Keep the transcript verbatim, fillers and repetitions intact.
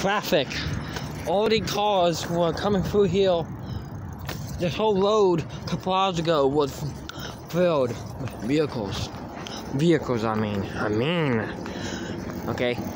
traffic. All the cars were coming through here. This whole road a couple hours ago was filled with vehicles. Vehicles, I mean. I mean. Okay.